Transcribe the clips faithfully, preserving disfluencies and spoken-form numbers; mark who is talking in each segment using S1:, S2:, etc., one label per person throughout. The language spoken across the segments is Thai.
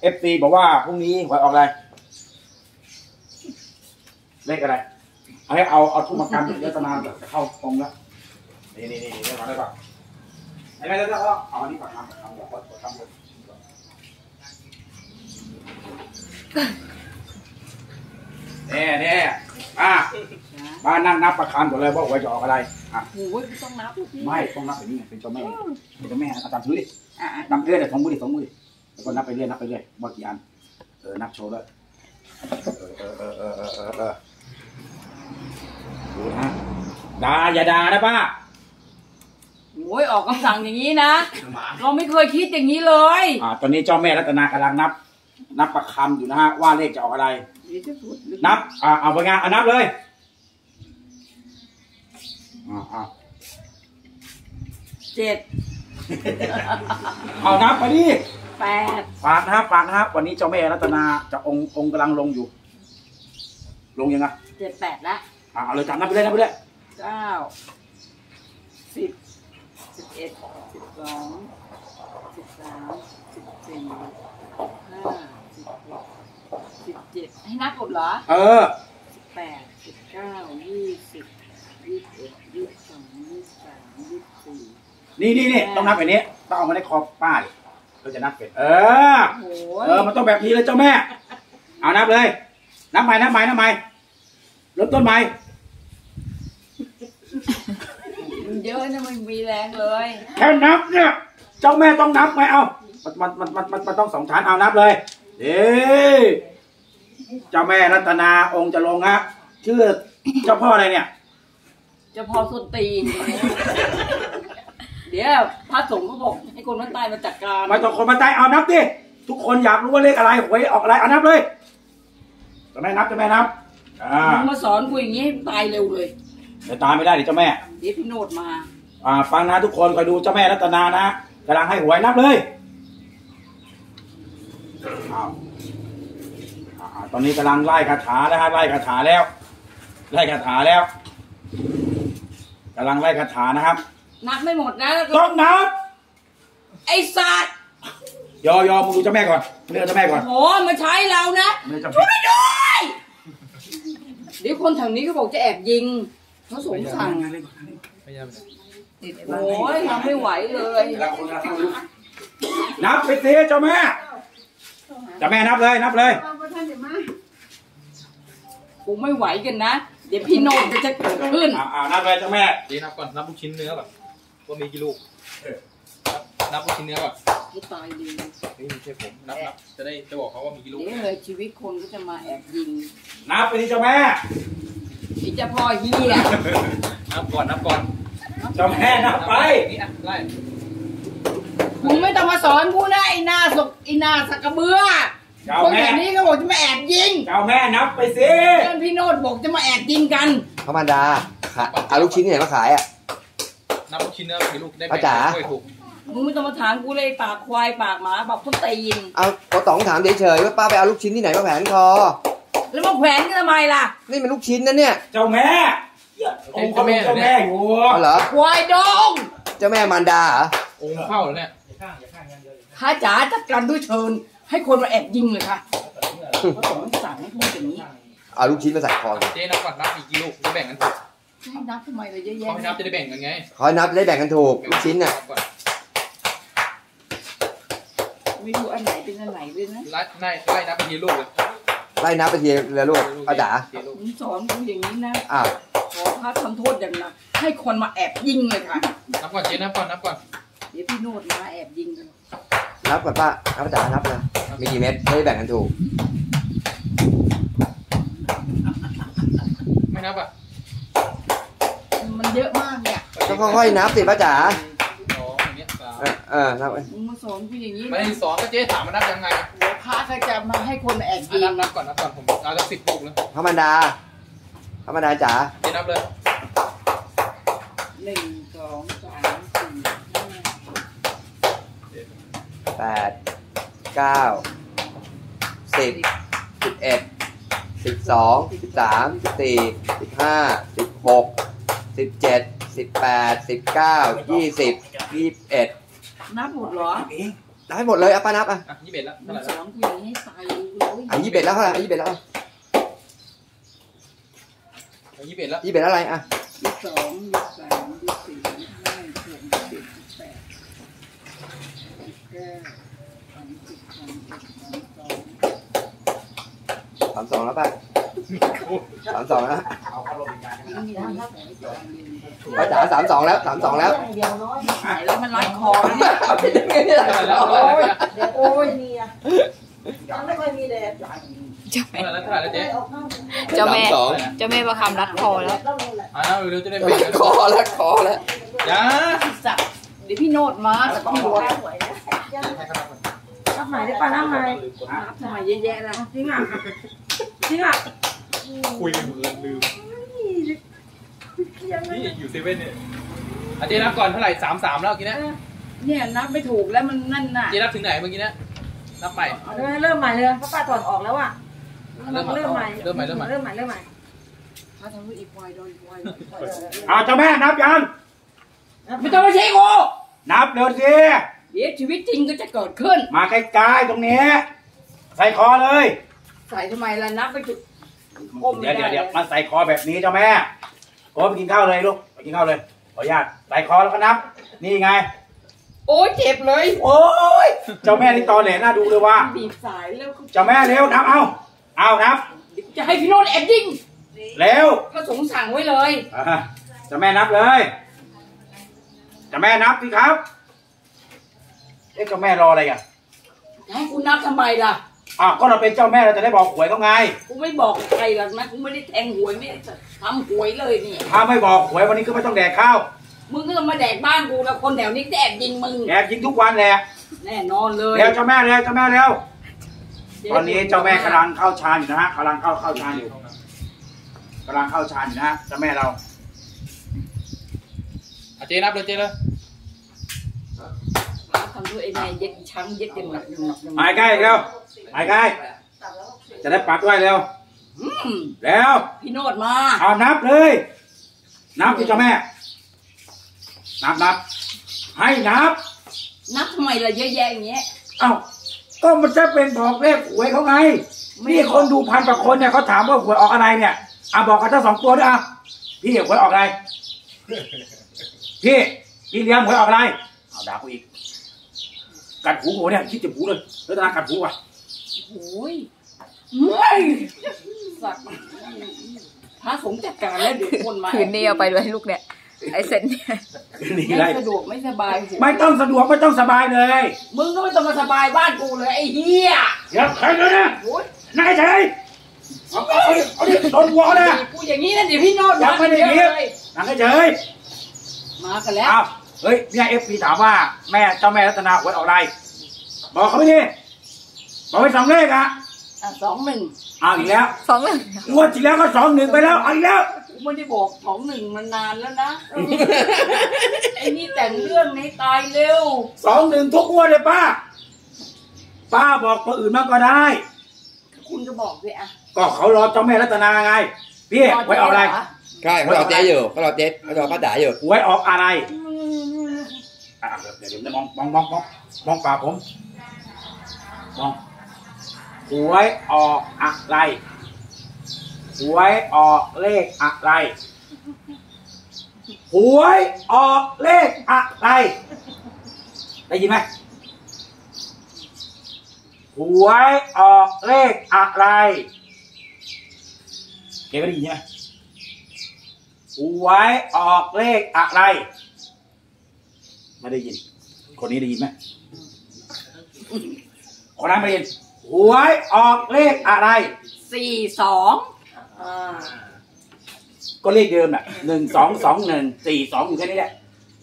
S1: อฟซีบอกว่าพรุ่งนี้หวยออกอะไรเลขอะไรเอาให้เอาเอาทุ่มกันเยอะตนานจะเข้าตรงแล้วนี่นี่นี่ได้ป่ะได้ป่ะไอ้แม่แล้วก็เอาอันนี้ก่อนทำทำเดี๋ยวทำเลยเนี่ยเนี่ยอ่ะบ้านนั่งนับประคันก่อนเลยว่าหวยจะออกอะไรอ่ะ
S2: โอ้ยต้องนับ
S1: ไม่ต้องนับแบบนี้เป็นเจ้าแม่เป็นเจ้าแม่อาจารย์ถือดินับเรื่อยแต่สองมือดิสองมือดิแล้วก็นับไปเรื่อยนับไปเรื่อยว่ากี่อันเออนับโชว์เลยเออเออเออเออเออเออดูนะด่าอย่าด่านะป้า
S2: โอ้ยออกคำสั่งอย่างนี้นะเราไม่เคยคิดอย่างนี้เลย
S1: อ่าตอนนี้เจ้าแม่รัตนากำลังนับนับประคำอยู่นะฮะว่าเลขจะออกอะไรนับอ่าเอาไปงานอ่านับเลยอ่าอ่า
S2: เจ็ด
S1: เอานับไปดิ
S2: แปด
S1: ฝากนะครับฝากนะครับวันนี้เจ้าแม่รัตนาจะองค์องค์กำลังลงอยู่ลงยังไง
S2: เจ็ดแปดละ
S1: อ่าเอาเลยจับนับไปเลยนับไปเลย
S2: เก้าสิบสิบเอ็ดสิบสองสิบสามสิบสี่สิบห้าสิบหกสิบเจ็ดให้นับหมดเหรอ
S1: เออ
S2: สิบแปดสิบเก้ายี่สิบยี่สิบเอ็ดยี่สิบสองยี่สิบสามยี่สิบสี่
S1: นี่นี่นี่ต้องนับแบบนี้ต้องเอามาในคอป้าดิเราจะนับเป็นเออเออมันต้องแบบนี้เลยเจ้าแม่เอานับเลยนับใหม่นับใหม่นับใหม่เริ่มต้นใหม่
S2: มันเยอะนะมันมีแรงเลย
S1: แค่นับเนี่ยเจ้าแม่ต้องนับไหมเอามันมันมันมันมันต้องสองชั้นเอานับเลยเด้เจ้าแม่รัตนาองค์จะลงฮะชื่อเจ้าพ่ออะไรเนี่ย
S2: เจ้าพ่อส้นตีนเดี๋ยวพระสงฆ์เขาบอกให้คนมันตายมาจัดการ
S1: ไม่ต้องคนมาตายเอานับดิทุกคนอยากรู้ว่าเลขอะไรหวยออกอะไรเอานับเลยจะไม่นับจะไม่นับ
S2: มึงมาสอนกูอย่างนี้ให้ตายเร็วเลย
S1: จะตายไม่ได้ดิเจ้าแม่
S2: เดี๋ยวพี่โนดมา
S1: อ่าฟังนะทุกคนคอยดูเจ้าแม่รัตนานะกำลังให้หวยนับเลยอ้าวตอนนี้กำลังไล่คาถาแล้วฮะไล่คาถาแล้วไล่คาถาแล้วกำลังไล่คาถานะครับ
S2: นับไม่หมดนะ
S1: ต้องนับ
S2: ไอ้สัตว์
S1: ยอยอมึงดูเจ้าแม่ก่อนเรียกเจ้าแม่ก่อน
S2: โอ้มาใช้เรานะช่วยด้วยเดี๋ยวคนแถวนี้เขาบอกจะแอบยิงเขาสงสั่งโอ้ยทำไม่ไหวเลย
S1: นับไปสิเจ้าแม่เจ้าแม่นับเลยนับเลย
S2: กูไม่ไหวกันนะเดี๋ยวพี่โนดจะเกิดขึ้น
S1: อ่านับเลยเจ้าแม่
S3: เดี๋ยวนับก่อนนับลูกชิ้นเนื้อก่อนว่ามีกี่ลูกนับลูกชิ้นเนื้อก่อน
S2: ให้ตายดี
S3: นี่ไม่ใช่ผมนับนับจะได้จะบอกเขาว่ามีกี่ลูก
S2: เดี๋ยวเลยชีวิตคนก็จะมาแอบยิง
S1: นับไปดิเจ้าแม่
S2: ที่เจ้าพ่อเฮีย
S3: นับก่อนนับก่อน
S1: เจ้าแม่นับไป
S3: นี่อ่ะไล่
S2: มึงไม่ต้องมาสอนกูนะไอ้หน้าสกไอ้หน้าสักกระเบือคนแบบนี้ก็บอกจะมาแอบยิง
S1: เจ้าแม่นับไปสิ
S2: เพื่อนพี่โนดบอกจะมาแอบยิงกัน
S4: พระมารดาเอาลูกชิ้นที่ไหนมาขายอ่ะ
S3: นับลูกชิ้นเนื้อกี่ลูกได้ไหม
S4: จ๋า
S2: มึงไม่ต้องมาถามกูเลยปากควายปากหมาบอกต้นตีน
S4: เอาเขาต้องถามเฉยๆว่าป้าไปเอาลูกชิ้นที่ไหนมาแผนคอ
S2: แล้วมาแขวนกันทำไมล่ะ
S4: นี่มันลูกชิ้นนะเนี่ย
S1: เจ้าแม่องค์เจ้าแม่เจ้าแม่อยู่
S4: เหรอ
S2: ควายดง
S4: เจ้าแม่มารดาเหรอ
S3: องค์เข้าเนี่ย
S2: ข้าจ๋าจัดการด้วยเชิญให้คนมาแอบยิงเลยค่ะเขาสอนสั่งให้พูดอย่างนี้
S4: เอาลูกชิ้นมาใส่คอ
S3: เจ๊นับก่อนนับอีกกี่ลูกจะแบ่งกันถูก
S2: ให้นับทำไมเลยเยอะแยะ
S3: เขานับจะได้แบ่งกันไง
S4: เขานับได้แบ่งกันถูกลูกชิ้นน่ะ
S2: ไม่รู้อันไหนเป็นอันไหนเลยนะ
S3: ไล่ไล่ไล่นับไปทีลูกเลย
S4: ไล่นับไปทีละลูกอาจ๋า
S2: มึงสอนกูอย่างนี้นะ
S4: อ้าว
S2: ขอพระทำโทษอย่างหนักให้คนมาแอบยิงเลยค่ะ
S3: นับก่อนเจ๊นับก่อนนับก่อน
S2: เดี๋ยวพี่โนดมาแอบยิงกัน
S4: นับก่อนป้านับจ๋านับเลยมีกี่เม็ดได้แบ่งกันถูก
S3: ไม่นับอ่ะ
S2: มันเยอะมากเนี่ย
S4: ต้องค่อยๆนับสิป้าจ๋าเออนับไป
S2: มึงมาสอนกูอย่างนี้
S3: ไม่สอนก็เจ๊ถามมานับยังไง
S2: เดี๋ยวพระเขาจะมาให้คนมาแอบยิง
S3: นับนับก่อนนับก่อนผมเอาสักสิบลูกเลย
S4: พระมารดาพระมารดาจ๋า
S3: เจ๊นับเลย
S2: หนึ่งสองสามสี่
S4: แปดเก้าสิบสิบเอ็ดสิบสองสิบสามสิบสี่สิบห้าสิบหกสิบเจ็ดสิบแปดสิบเก้ายี่สิบยี่สิบเอ็ด
S2: นับหมดเหรอ
S4: ได้หมดเลยอ่ะป้านับอ่ะ
S3: อ่ะยี่สิบเอ็ดแล้ว
S2: มั
S3: เท่าน ไหร่
S2: ส
S3: แล้ว
S2: องกูยังให้ใส่เลย
S4: อ่ะยี่สิบเอ็ดแล้วเท่าไหร่ยี่สิบเอ็ดแล้ว
S3: ยี่สิบเอ็ดแล้ว
S4: ยี่สิบเอ็ดแล้วอะไรอ่ะ
S2: ยี่สิบสองยี่สิบสามยี่สิบสี่ยี่สิบห้ายี่สิบหกยี่สิบเจ็ดยี่สิบแปดยี่สิบเก้าสามสิบสามเอ็ดสามสอง
S4: สามสองแล้วป้าสามสองแล้ว
S1: เอาเข้าโรงพยาบาล
S2: นี่มีทั้งสองตัวเรียน
S4: ป้าจ๋าสามสองแล้วสามสองแล้ว
S5: เดียวน้อย
S2: หายแล้วมันรัดคอแล้วเนี่ย
S4: เป็นยังไงเนี่ย
S3: แล้วเท่าไหร่แล้ว
S5: เดี๋ยวโอ้ยนี่อ่ะยังไม่ค่อยมีแดด
S3: เท่าไหร่แล้วเท่าไหร่แล้วเจ๊
S5: ออกข้าง
S6: เจ้าแม่
S4: สามสอง
S6: เจ้าแม่ประคำรัดคอแล้ว
S5: แล้วนู่นแหละ
S3: อ่าเร็วๆจะได้ไป
S4: คอแล้วคอแล้ว
S3: จ้า
S2: สับเดี๋ยวพี่โนดมาแต่ต้องบวช
S5: สวยนะน้ำใหม่ได้ป่ะน้ำใหม่
S2: นับทำไมเยอะแยะล่ะ
S5: จริงอ่ะจริงอ่ะ
S3: คุยกันเพลินลืม
S5: ยังไง
S3: นี่อยู่เซเว่นเนี่ยอ่ะเจ๊นับก่อนเท่าไหร่สามสามแล้วเมื่อกี้นะ
S2: เนี่ยนับไม่ถูกแล้วมันนั่นน่ะ
S3: เจ๊นับถึงไหนเมื่อกี้นะนับใหม่
S5: เริ่มใหม่เลยเพราะป้าถอดออกแล้วอ่ะ
S3: เริ่มใหม่
S5: เริ่มใหม่
S3: เริ่มใหม่เริ่มใหม่
S5: เริ่มใหม่เริ่มใหม่
S2: ถ้าทำให้อีกวายโดนอีกวายโดนอีกวาย
S1: เอาเจ้าแม่นับยัง
S2: ไม่ต้องมาเช็คกู
S1: นับเร็วสิ
S2: เดี๋ยวชีวิตจริงก็จะเกิดขึ้น
S1: มาใกล้ๆตรงนี้ใส่คอเลย
S2: ใส่ทำไมล่ะนับไปจุด ก้มไม่
S1: เดี๋ยว
S2: ได้
S1: เดี๋ยวเดี๋ยวมาใส่คอแบบนี้เจ้าแม่โอ้ไปกินข้าวเลยลูกไปกินข้าวเลยขออนุญาตใส่คอแล้วก็นับ นี่ไง
S2: โอ้ยเจ็บเลย
S1: โอ้ยเจ้าแม่นี่ตอแหลน่าดูเลยว่า
S2: บีบสายแล้ว
S1: เจ้าแม่เร็วนับเอาเอานับ
S2: จะให้พี่โนนแอบยิง
S1: เร็ว
S2: พระสงฆ์สั่งไว้เลย
S1: อ่ะเจ้าแม่นับเลยเจ้าแม่นับสิครับเอ๊ะเจ้าแม่รออะไรอ่ะ
S2: ให้กูนับทำไมล่ะ
S1: อ่ะก็เราเป็นเจ้าแม่เราจะได้บอกหวยเขาไง
S2: กูไม่บอกใครหรอกนะกูไม่ได้แทงหวยไม่ได้ทำหวยเลยนี่
S1: ถ้าไม่บอกหวยวันนี้ก็ไม่ต้องแดกข้าว
S2: มึงก็มาแดกบ้านกูแล้วคนแถวนี้แอบยิงมึง
S1: แดกยิงทุกวันแหละ
S2: แน่นอนเลย
S1: เร็วเจ้าแม่เร็วเจ้าแม่เร็วตอนนี้เจ้าแม่กำลังเข้าฌานอยู่นะฮะกำลังเข้าเข้าฌานอยู่กำลังเข้าฌานอยู่นะฮะเจ้าแม่เรา
S3: อ่ะเจ๊นับเลยเจ๊เลย
S2: มาทำด้วยไอ้นายเย็ดช้างเย็ดยังหนักยังหนักยังห
S1: ไป
S2: นัก
S1: ใกล้เร็วไปใกล้จะได้ปัดด้วยเร็ว
S2: อืม
S1: เร็ว
S2: พี่โนดมา
S1: เอานับเลย นับที่เจ้าแม่ นับนับให้นับ
S2: นับทำไมล่ะเยอะแยะอย่างเงี้ย
S1: เอ้าก็มันจะเป็นบอกเลขหวยเขาไง
S2: ไม่
S1: นี่คนดูพันกว่าคนเนี่ยเขาถามว่าหวยออกอะไรเนี่ยอ่ะบอกกันทั้งสองตัวด้วยอ่ะพี่หวยออกอะไรพี่พี่เลี้ยงหวยออกอะไรเอาด่ากูอีกกัดหูกูเนี่ยคิดจะหูเลยแล้วตากัดหูว่ะ
S2: โอ้ยเฮ้ยสัตว์พระสงฆ์จัดการแล้วเดี๋ยวคนมา
S6: คืนนี้เอาไปเลยลูกเนี่ย ไอเซนเนี่ย
S1: นี่
S2: ไม่
S1: ไร
S2: สะดวกไม่สบายหัว
S1: ไม่ต้องสะดวกไม่ต้องสบายเลย
S2: มึงก็ไม่ต้องมาสบายบ้านกูเลยไอ้เหี้ย
S1: เดี๋ยวใครเลยนะ
S2: โอ้ย
S1: นายเฉยเอาเอาเอาเอาดิโดนวัวนะ
S2: กูอย่างนี้นะเดี๋ยวพี่โนด
S1: ยังไม่ได้
S2: เยอะ
S1: เรียก
S2: เลย
S1: นายเฉย
S2: มากันแล้ว
S1: อ้าวเฮ้ยเนี่ยเอฟซีถามว่าแม่เจ้าแม่รัตนาหวยออกอะไร บอกเขาไปดิบอกไปสองเลขอ่ะ
S2: อ่ะสองหนึ่ง
S1: เอาอีกแล้ว
S6: สองหนึ่ง
S1: งวดที่แล้วก็สองหนึ่งไปแล้วเอาอีกแล้ว
S2: กูไม่ได้บอกสองหนึ่งมานานแล้วนะเออไอ้นี่แต่งเรื่องนี้ตายเร็ว
S1: สองหนึ่งทุกงวดเลยป้า ป้าบอกตัวอื่นมากก็ได้
S2: คุณก็บอกสิอ่ะ
S1: ก็เขารอเจ้าแม่รัตนาไงพี่หวยออกอะไร
S4: ใช่เขารอเจ๊อยู่เขารอเจ๊เขารอป้าจ๋าอยู่
S1: หวยออกอะไรอ่ะเดี๋ยวเดี๋ยวเดี๋ยวมองมองมองมองมองปากผมมองหวยออกอะไรหวยออกเลขอะไรหวยออกเลขอะไรได้ยินไหมหวยออกเลขอะไรเก๋ก็ได้ยินใช่ไหมหวยออกเลขอะไรไม่ได้ยินคนนี้ได้ยินไหมคนนั้นไม่ได้ยินหวยออกเลขอะไร
S2: สี่สอง
S5: อ่า
S1: ก็เลขเดิมน่ะหนึ่งสองสองหนึ่งสี่สองอยู่แค่นี้แหละ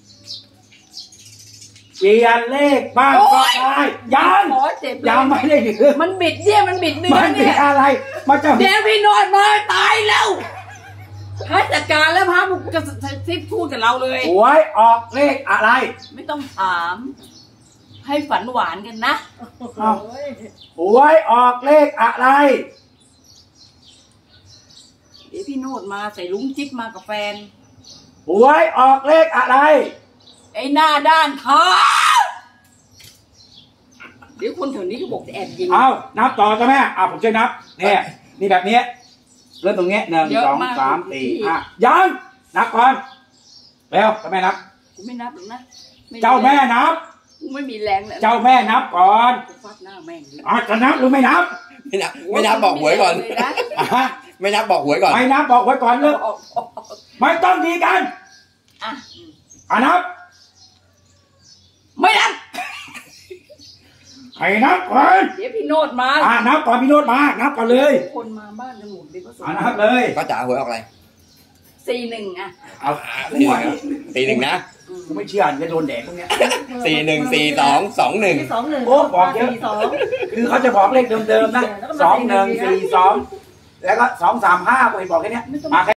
S1: เปลี่ยนเลขบ้างก็ได้ยัง
S2: ขอเจ็บเลย
S1: ยังไม่ได้ยืม
S2: มันบิดเนี่ยมันบิดเนื้อ
S1: มันเป็
S2: เนี่
S1: น
S2: ย
S1: อะไรมาจะ
S2: เดี๋ยวพี่โนดมาตายแล้วพระจัดการแล้วพระมึงจะซิบพูดกับเราเลย
S1: หวยออกเลขอะไร
S2: ไม่ต้องถาม ให้ฝันหวานกันนะ
S1: อ้าวหวยออกเลขอะไร
S2: เดี๋ยวพี่โนดมาใส่ลุงจิ๊กมากับแฟน
S1: หวยออกเลขอะไร
S2: ไอ้หน้าด้านท้าเดี๋ยวคนแถวนี้ก็บอกจะแอบยิง
S1: เอานับต่อจ้ะแม่อ่ะผมช่วยนับเนี่ยนี่แบบนี้เริ่มตรงนี้หนึ่งสองสามสี่ห้ายังนับก่อนเร็วจ้าแม่นับ
S2: กูไม่นับหรอกนะ
S1: เจ้าแม่นับ
S2: กูไม่มีแรงแล้ว
S1: เจ้าแม่นับก่อน
S2: กูฟาดหน้าแม่งเลย
S1: อ่ะจะนับหรือไม่นับ
S4: ไม่นับไม่นับบอกหวยก่อน
S2: เลยนะ
S1: อ่ะ
S4: ไม่นับบอกหวยก่อน
S1: ไม่นับบอกไว้ก่อนเลิก
S2: ออกออกออก
S1: ไม่ต้องดีกัน
S2: อ่ะ
S1: อ่ะนับ
S2: ไม่นับ
S1: ใครนับก่อน
S2: เดี๋ยวพี่โนดมา
S1: อ่ะนับก่อนพี่โนดมานับก่อนเลย
S2: คนมาบ้านกันหมดเลยก็ส
S1: อ่ะนับเลย
S4: ก็จ๋าหวยออกอะไร
S2: สี่หนึ่งอ่ะ
S1: เอา
S4: สี่หนึ่งนะสี่หนึ่งนะ
S1: กูไม่เชื่อจะโดนแดดตรงเนี้ย
S4: สี่หนึ่งสี่สองสองหนึ่ง
S5: สองหนึ่ง
S1: โอ้บอกเยอะ
S5: สี่สอง
S1: คือเขาจะบอกเลขเดิมๆนะสองหนึ่งสี่สองแล้วก็สองสามห้ากูเห็นบอกแค่เนี้ยมาแค่